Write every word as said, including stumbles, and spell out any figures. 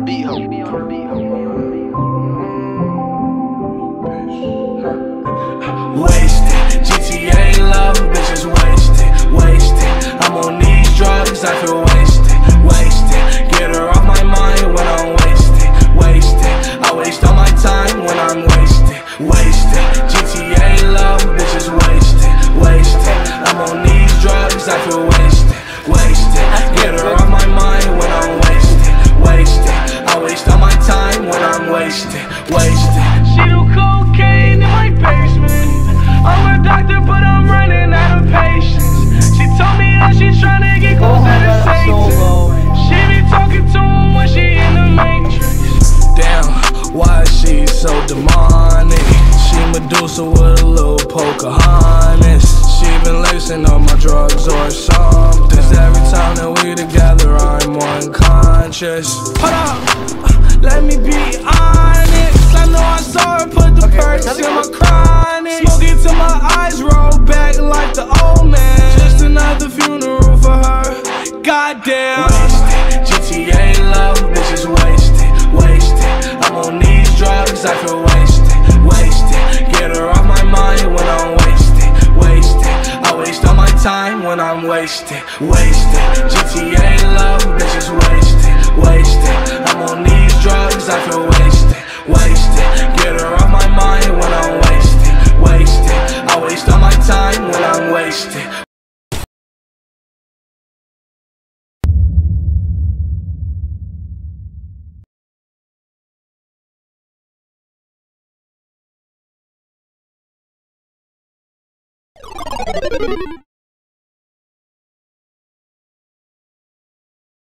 the beat, ho. Me on the beat, ho. Wasted, G T A love, bitches wasted, wasted. I'm on these drugs, I feel wasted, wasted. Get her off my mind when I'm wasted, wasted. I waste all my time when I'm wasted, wasted. G T A love, bitches wasted, wasted. I'm on these drugs, I feel wasted, wasted. Get her off my mind when I'm wasted, wasted. I waste all my time when I'm wasted, wasted. She do cocaine in my basement. I'm a doctor, but I'm running out of patience. She told me that she's trying to get closer to Satan. She be talking to him when she in the Matrix. Damn, why is she so demonic? She Medusa with a little Pocahontas. She been lacing up my drugs or something. 'Cause every time that we together, I'm unconscious. Hold up, let me be honest. I know I saw her put the Okay, perks tell me in my what- chronic. Smoke it till my eyes roll back like the old man. Just another funeral for her. Goddamn. Wasted, G T A love, bitches wasted, wasted. I'm on these drugs, I feel wasted, wasted. Get her off my mind when I'm wasted, wasted. I waste all my time when I'm wasted, wasted. G T A love, bitches wasted, wasted. I'm on these drugs, I feel wasted, wasted. Get her off my mind when I'm wasted, wasted. I waste all my time when I'm wasted.